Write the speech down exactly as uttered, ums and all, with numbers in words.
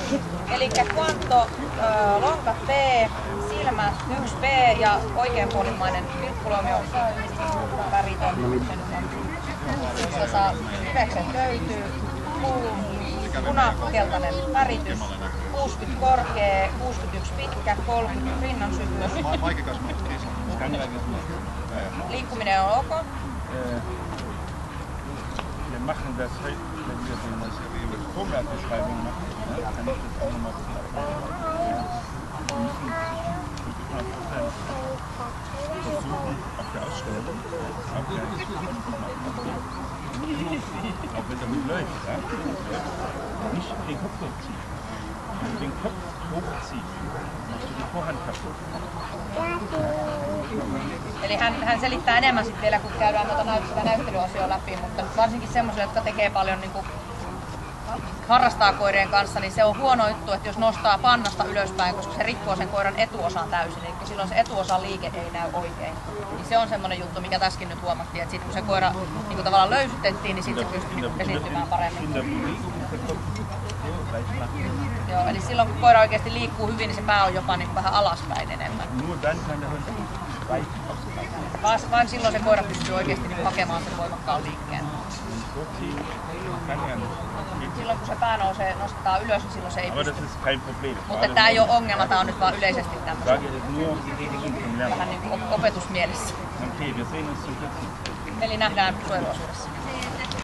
Eli Quanto, lonkat P, silmät yksi P ja oikeanpuolimmainen pilkkuloomio väritön. Jossa saa yhdeksän köytyy, punakeltainen väritys, kuusikymmentä korkea, kuusikymmentäyksi pitkä, kolmekymmentä rinnan syvyys. Liikkuminen on ok. Wir machen das heute, wenn wir die Vormerkbeschreibung machen, dann ist das auch nochmal wir müssen versuchen, auf der Ausstellung, auch, der, auch wenn damit läuft, ja? Nicht den Kopf hochziehen. Wenn du den Kopf hochziehst, machst du die Vorhand kaputt. Eli hän, hän selittää enemmän sitten vielä, kun käydään noita näyt, sitä näyttelyosioa läpi, mutta varsinkin semmoisille, jotka tekee paljon niin kuin harrastaa koirien kanssa, niin se on huono juttu, että jos nostaa pannasta ylöspäin, koska se rikkoo sen koiran etuosan täysin, eli silloin se etuosan liike ei näy oikein. Niin se on semmoinen juttu, mikä tässäkin nyt huomattiin, että sitten kun se koira niin kuin tavallaan löysytettiin, niin sitten se pystyy esiintymään paremmin. Joo, eli silloin kun koira oikeasti liikkuu hyvin, niin se pää on jopa niin vähän alaspäin enemmän. Vaan, vaan silloin se koira pystyy oikeasti niin hakemaan sen voimakkaan liikkeen. Silloin kun se pää nousee, nostetaan ylös, niin silloin se ei pysty. Mutta tämä ei ole ongelma, tämä on nyt vaan yleisesti tämmöistä. Vähän niin kuin opetusmielessä. Eli nähdään suojeluosuudessa.